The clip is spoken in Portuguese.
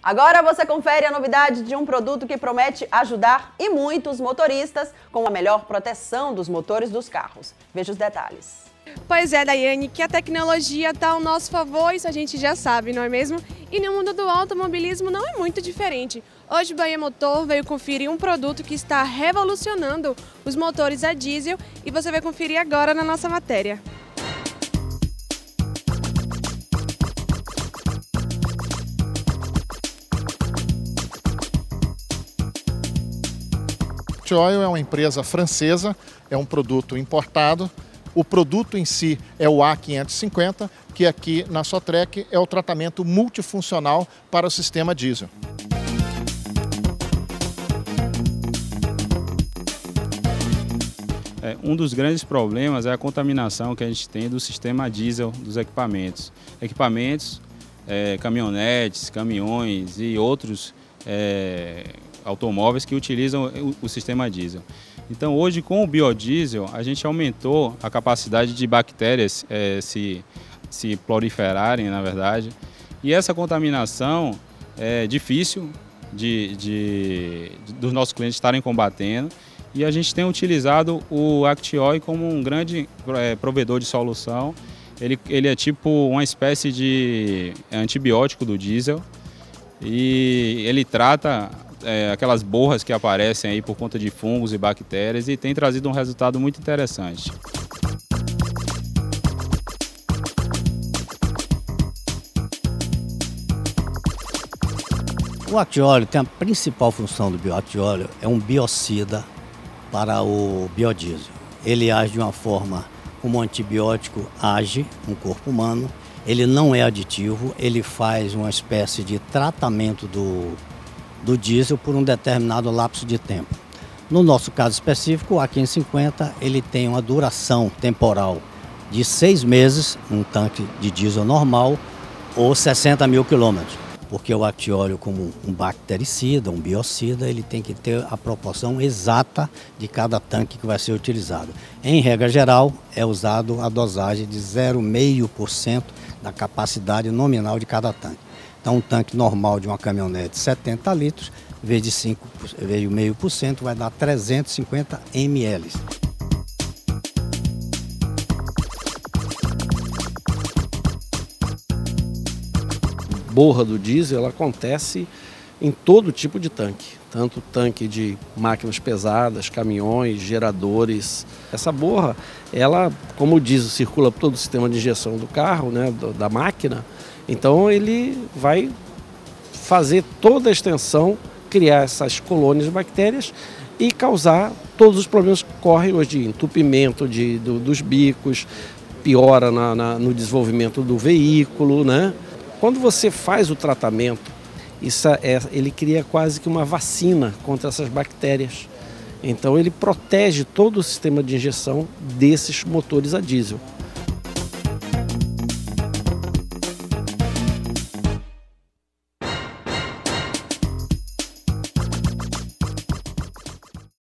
Agora você confere a novidade de um produto que promete ajudar e muito os motoristas com a melhor proteção dos motores dos carros. Veja os detalhes. Pois é, Daiane, que a tecnologia está ao nosso favor, isso a gente já sabe, não é mesmo? E no mundo do automobilismo não é muito diferente. Hoje o Bahia Motor veio conferir um produto que está revolucionando os motores a diesel e você vai conferir agora na nossa matéria. Oil é uma empresa francesa, é um produto importado. O produto em si é o A550, que aqui na Sotrec é o tratamento multifuncional para o sistema diesel. Um dos grandes problemas é a contaminação que a gente tem do sistema diesel dos equipamentos. Caminhonetes, caminhões e outros automóveis que utilizam o sistema diesel. Então hoje com o biodiesel a gente aumentou a capacidade de bactérias se proliferarem, na verdade, e essa contaminação é difícil dos nossos clientes estarem combatendo, e a gente tem utilizado o ActOil como um grande provedor de solução. Ele é tipo uma espécie de antibiótico do diesel e ele trata aquelas borras que aparecem aí por conta de fungos e bactérias e tem trazido um resultado muito interessante. O ActOil tem a principal função do ActOil, é um biocida para o biodiesel. Ele age de uma forma como um antibiótico age no corpo humano, ele não é aditivo, ele faz uma espécie de tratamento do diesel por um determinado lapso de tempo. No nosso caso específico, o A550, ele tem uma duração temporal de 6 meses, um tanque de diesel normal, ou 60 mil quilômetros. Porque o ActOil, como um bactericida, um biocida, ele tem que ter a proporção exata de cada tanque que vai ser utilizado. Em regra geral, é usado a dosagem de 0,5% da capacidade nominal de cada tanque. Então, um tanque normal de uma caminhonete de 70 litros, vezes 0,5%, vai dar 350 ml. Borra do diesel, ela acontece em todo tipo de tanque, tanto tanque de máquinas pesadas, caminhões, geradores. Essa borra, ela, como o diesel circula por todo o sistema de injeção do carro, né, da máquina, então ele vai fazer toda a extensão, criar essas colônias de bactérias e causar todos os problemas que ocorrem hoje, de entupimento dos bicos, piora no desenvolvimento do veículo, né? Quando você faz o tratamento, ele cria quase que uma vacina contra essas bactérias. Então ele protege todo o sistema de injeção desses motores a diesel.